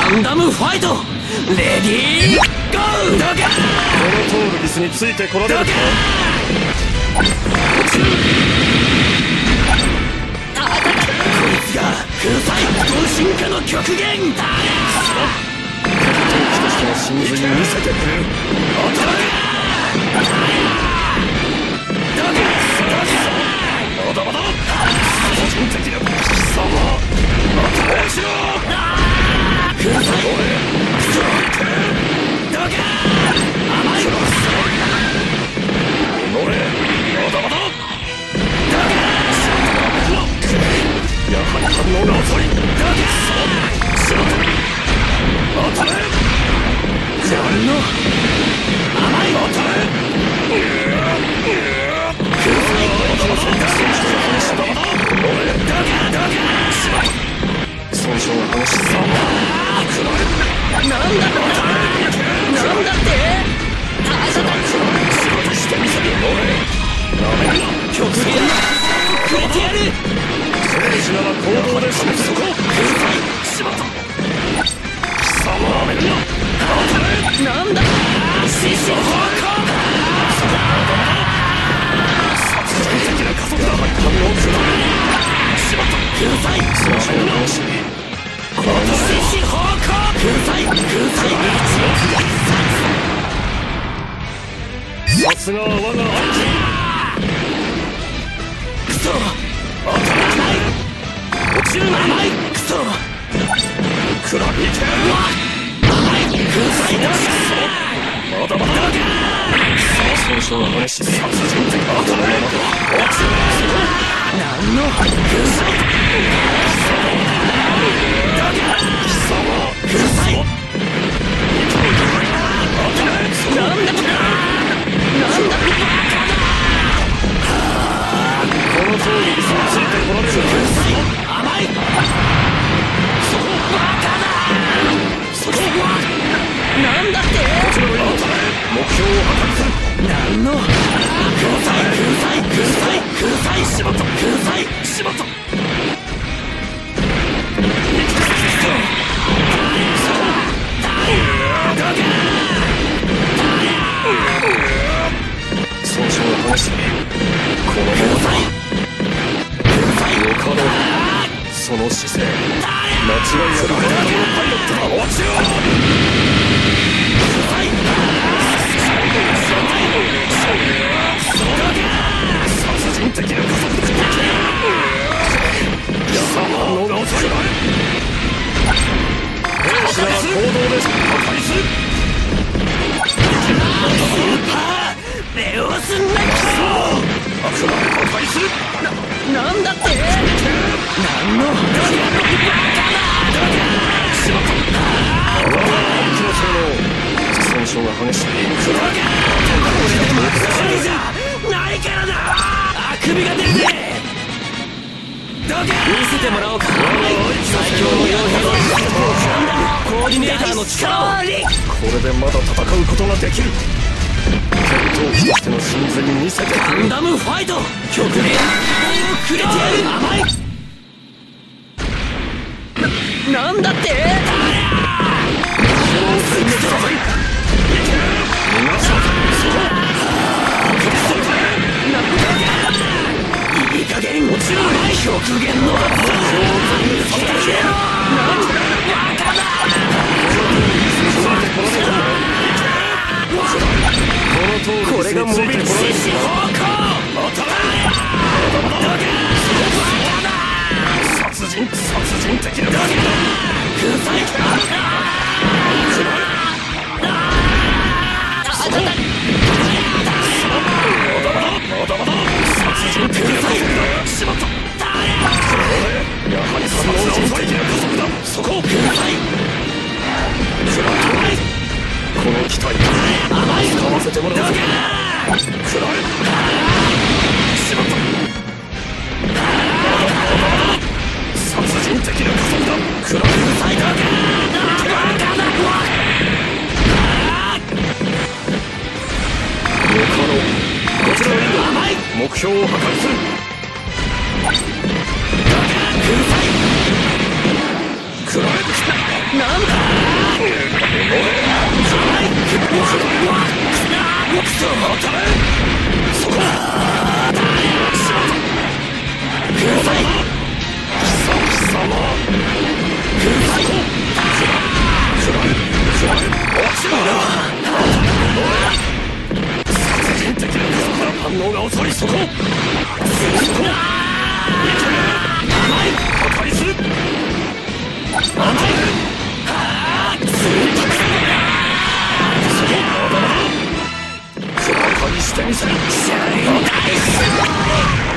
ガンダムファイトレディーゴー。ドカこのトールギスについてこられるか。こいつが空彩同進化の極限だ。闘気としての真髄見せてくれる。当たれ。ドカまだまだ個人的な貴様当たれ。落ちろ。空彩ドカ甘い。乗れ。まだまだドカやはり反応が遅い。ドカしまった当たれ。何の甘い。当たれ。空彩まだまだ乗れ。ドカドカしまった。損傷が激しさなんだって。なんだって仕事してみせる。極限だ。くれてやる。兵士なら行動で示す。そこしまった。貴様当たれ。なんだ獅子方向だ。殺人的な加速だ。反応くらえ。しまった。空彩損傷が激しい。獅子方向。空彩さすがは我が兄貴。クソ当たらない。落ちるな。甘いクソくらびて甘い。空彩だ。まだまだ損傷が激しい。殺人的当たらない。落ちるな。何の空彩貴様空彩なんだこの通りについてこられる。甘い。そこバカだ。そこなんだって。こちらに目標を破壊する。何の空彩しまった。空彩しまった。損傷が激しい。この空彩よかろう。その姿勢間違いある。ガンダムのパイロットが落ちろ。殺人的な加速だ。やさまのが遅い。兵士なら行動で破壊する。レオスナイト悪魔を破壊する。なんだって。何のバカだ。しまった。本気の性能損傷が激しい。これじゃないからな。あくびが出るぜ。見せてもらおうか。最強の傭兵コーディネーターの力を。これでまだ戦うことができる。闘気としての真髄見せてくれ。ガンダムファイト極限をくれてやる。甘い。なんだっていい加減落ちる。極限のこれがモビルスーツ方向。殺人的な空彩まだまだ殺人的な加速だ。しまった。やはり殺人的な加速だ。そここの機体使わせてもらうぞ。くらえ。しまった。殺人的な加速だ。くらえ。よかろう。こちらのインド目標を破壊する。くらえ。なんだ反応が遅い。そこ破壊する。暗がりしてみせる。